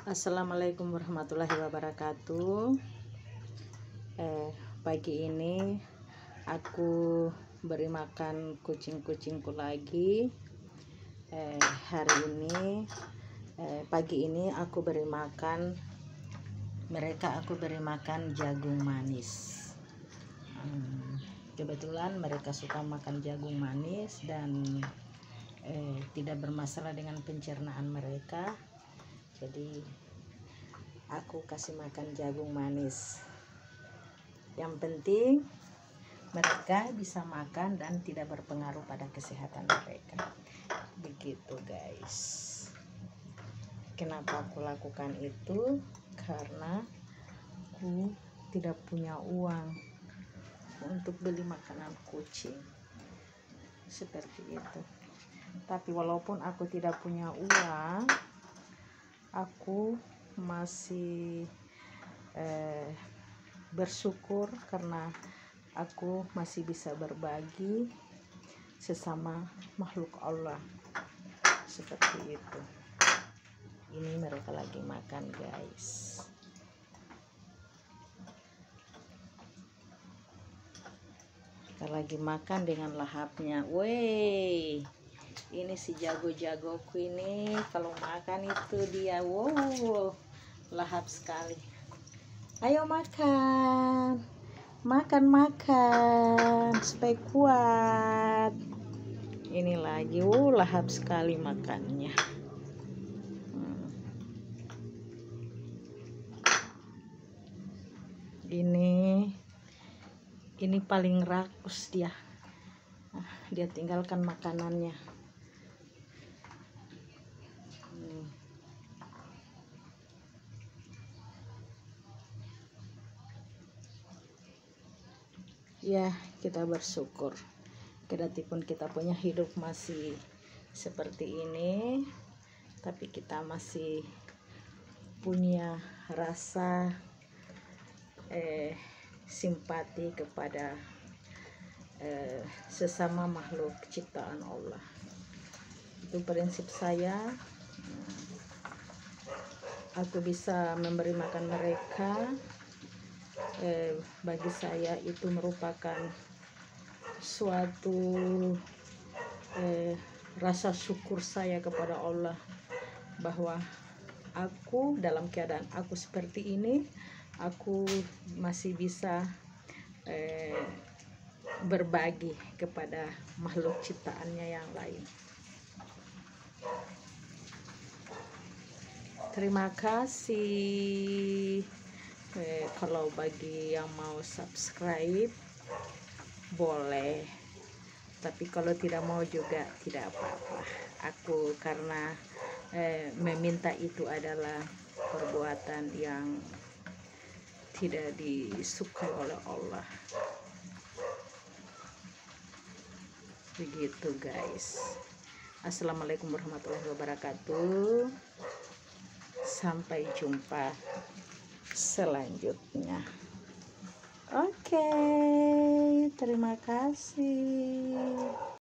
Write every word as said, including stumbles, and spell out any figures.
Assalamualaikum warahmatullahi wabarakatuh. Eh, pagi ini aku beri makan kucing-kucingku lagi. Eh, hari ini, eh, pagi ini aku beri makan mereka. Aku beri makan jagung manis. Hmm, kebetulan mereka suka makan jagung manis dan eh, tidak bermasalah dengan pencernaan mereka. Jadi aku kasih makan jagung manis. Yang penting mereka bisa makan dan tidak berpengaruh pada kesehatan mereka. Begitu guys. Kenapa aku lakukan itu? Karena aku tidak punya uang untuk beli makanan kucing seperti itu. Tapi walaupun aku tidak punya uang, aku masih eh, bersyukur karena aku masih bisa berbagi sesama makhluk Allah seperti itu. Ini mereka lagi makan guys. Kita lagi makan dengan lahapnya. Wey, ini si jago-jagoku ini kalau makan itu dia wow lahap sekali. Ayo makan, makan makan supaya kuat. Ini lagi wow lahap sekali makannya. hmm. Ini ini paling rakus dia. Nah, dia tinggalkan makanannya. Ya, kita bersyukur. Kedatipun kita punya hidup masih seperti ini, tapi kita masih punya rasa eh, simpati kepada eh, sesama makhluk ciptaan Allah. Itu prinsip saya. Aku bisa memberi makan mereka. Eh, bagi saya itu merupakan suatu eh, rasa syukur saya kepada Allah bahwa aku dalam keadaan aku seperti ini, aku masih bisa eh, berbagi kepada makhluk ciptaannya yang lain. Terima kasih. Eh, kalau bagi yang mau subscribe boleh, tapi kalau tidak mau juga tidak apa-apa. Aku karena eh, meminta itu adalah perbuatan yang tidak disukai oleh Allah. Begitu guys. Assalamualaikum warahmatullahi wabarakatuh. Sampai jumpa selanjutnya. Oke, terima kasih.